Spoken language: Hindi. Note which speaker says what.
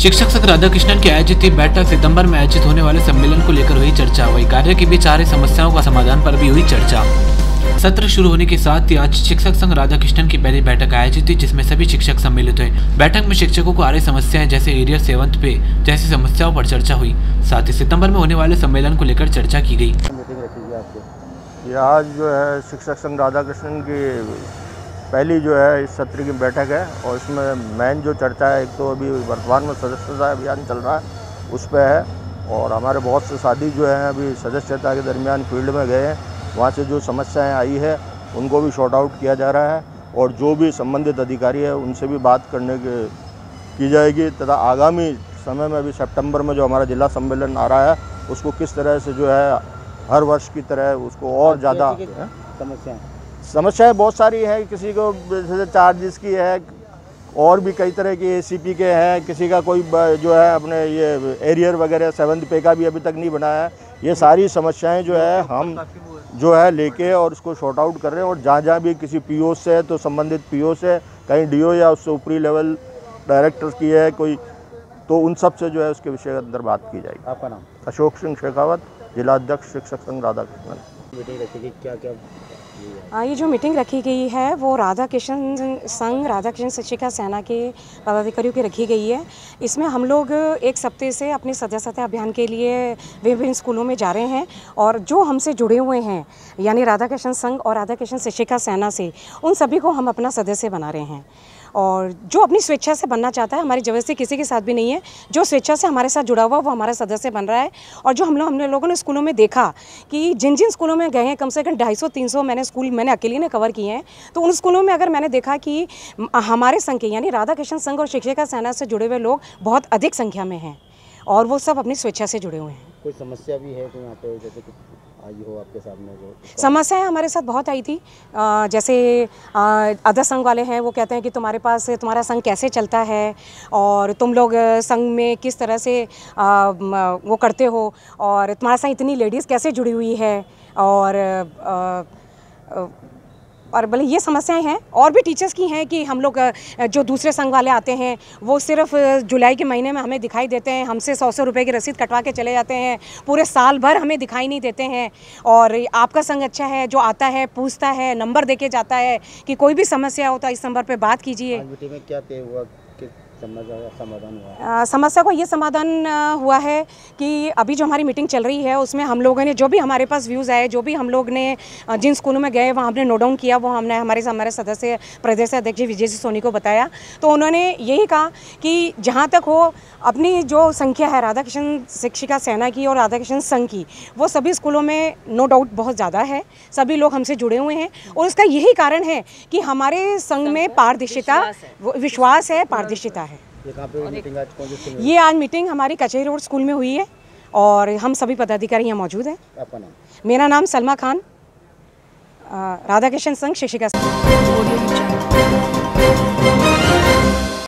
Speaker 1: शिक्षक संघ राधाकृष्णन की आयोजित बैठक सितंबर में आयोजित होने वाले सम्मेलन को लेकर हुई चर्चा। वही कार्य के बीच आ रही समस्याओं का समाधान पर भी हुई चर्चा। सत्र शुरू होने के साथ ही आज शिक्षक संघ राधाकृष्णन की पहली बैठक आयोजित हुई, जिसमें सभी शिक्षक सम्मिलित हुए। बैठक में शिक्षकों को आ रही समस्याएं जैसे एरियर 7 पे जैसी समस्याओं पर चर्चा हुई। साथ ही सितंबर में होने वाले सम्मेलन को लेकर चर्चा की गई।
Speaker 2: ये आज जो है शिक्षक संघ राधाकृष्णन की पहली जो है इस सत्र की बैठक है और इसमें मेन जो चर्चा है, एक तो अभी वर्तमान में सदस्यता अभियान चल रहा है उस पर है और हमारे बहुत से साथी जो हैं अभी सदस्यता के दरमियान फील्ड में गए हैं। वहाँ से जो समस्याएं आई है उनको भी शॉर्ट आउट किया जा रहा है और जो भी संबंधित अधिकारी है उनसे भी बात की जाएगी तथा आगामी समय में भी सितंबर में जो हमारा जिला सम्मेलन आ रहा है उसको किस तरह से जो है हर वर्ष की तरह उसको और ज़्यादा समस्याएं बहुत सारी हैं। किसी को जैसे चार्जेस की है और भी कई तरह की एसीपी के हैं, किसी का कोई जो है अपने ये एरियर वगैरह 7th पे का भी अभी तक नहीं बनाया है। ये सारी समस्याएं जो है हम जो है लेके और उसको शॉर्ट आउट कर रहे हैं और जहाँ भी किसी पीओ से है तो संबंधित पीओ से, कहीं डीओ या उससे ऊपरी लेवल डायरेक्टर की है कोई, तो उन सब से जो है उसके विषय के अंदर बात की जाएगी।
Speaker 3: आपका नाम?
Speaker 2: अशोक सिंह शेखावत, जिला अध्यक्ष शिक्षक संघ राधाकृष्णन।
Speaker 3: मीटिंग रखी गई, क्या
Speaker 4: ये जो मीटिंग रखी गई है वो राधाकृष्ण संघ राधाकृष्ण शिक्षिका सेना के पदाधिकारियों की रखी गई है। इसमें हम लोग एक सप्ताह से अपने सदस्यता अभियान के लिए विभिन्न स्कूलों में जा रहे हैं और जो हमसे जुड़े हुए हैं यानी राधाकृष्ण संघ और राधाकृष्ण शिक्षिका सेना से, उन सभी को हम अपना सदस्य बना रहे हैं। और जो अपनी स्वेच्छा से बनना चाहता है, हमारी जबरदस्ती किसी के साथ भी नहीं है, जो स्वेच्छा से हमारे साथ जुड़ा हुआ वो हमारा सदस्य बन रहा है। और जो हमने लोगों ने स्कूलों में देखा कि जिन स्कूलों में गए हैं, कम से कम 250-300 मैंने अकेले ने कवर किए हैं, तो उन स्कूलों में अगर मैंने देखा कि हमारे संघ के यानी राधाकृष्ण संघ और शिक्षिका सेना से जुड़े हुए लोग बहुत अधिक संख्या में हैं और वो सब अपनी स्वेच्छा से जुड़े हुए हैं।
Speaker 3: कोई समस्या भी है तो यहाँ पे जैसे कि आई हो आपके सामने? जो
Speaker 4: समस्याएं हमारे साथ बहुत आई थी, जैसे अदर संघ वाले हैं वो कहते हैं कि तुम्हारा संघ कैसे चलता है और तुम लोग संघ में किस तरह से वो करते हो और तुम्हारा संघ इतनी लेडीज़ कैसे जुड़ी हुई है और भले ये समस्याएं हैं। और भी टीचर्स की हैं कि हम लोग जो दूसरे संघ वाले आते हैं वो सिर्फ जुलाई के महीने में हमें दिखाई देते हैं, हमसे 100 रुपये की रसीद कटवा के चले जाते हैं, पूरे साल भर हमें दिखाई नहीं देते हैं। और आपका संघ अच्छा है, जो आता है पूछता है, नंबर दे के जाता है कि कोई भी समस्या हो तो इस नंबर पर बात कीजिए।
Speaker 3: मीटिंग में क्या तय हुआ, समाधान हुआ?
Speaker 4: समस्या को ये समाधान हुआ है कि अभी जो हमारी मीटिंग चल रही है उसमें हम लोगों ने जो भी हमारे पास व्यूज़ आए, जो भी हम लोग ने जिन स्कूलों में गए वहाँ हमने नोट डाउन किया, वो हमने हमारे सदस्य प्रदेश अध्यक्ष विजय जी सोनी को बताया। तो उन्होंने यही कहा कि जहाँ तक हो अपनी जो संख्या है राधाकृष्ण शिक्षिका सेना की और राधाकृष्ण संघ की, वो सभी स्कूलों में नो डाउट बहुत ज़्यादा है, सभी लोग हमसे जुड़े हुए हैं और उसका यही कारण है कि हमारे संघ में पारदर्शिता, विश्वास है, पारदर्शिता है।
Speaker 3: ये कहाँ पे मीटिंग आज कौन सी?
Speaker 4: ये आज मीटिंग हमारी कचहरी रोड स्कूल में हुई है और हम सभी पदाधिकारी यहाँ मौजूद हैं।
Speaker 3: आपका नाम?
Speaker 4: मेरा नाम सलमा खान, राधाकृष्ण संघ शिक्षिका।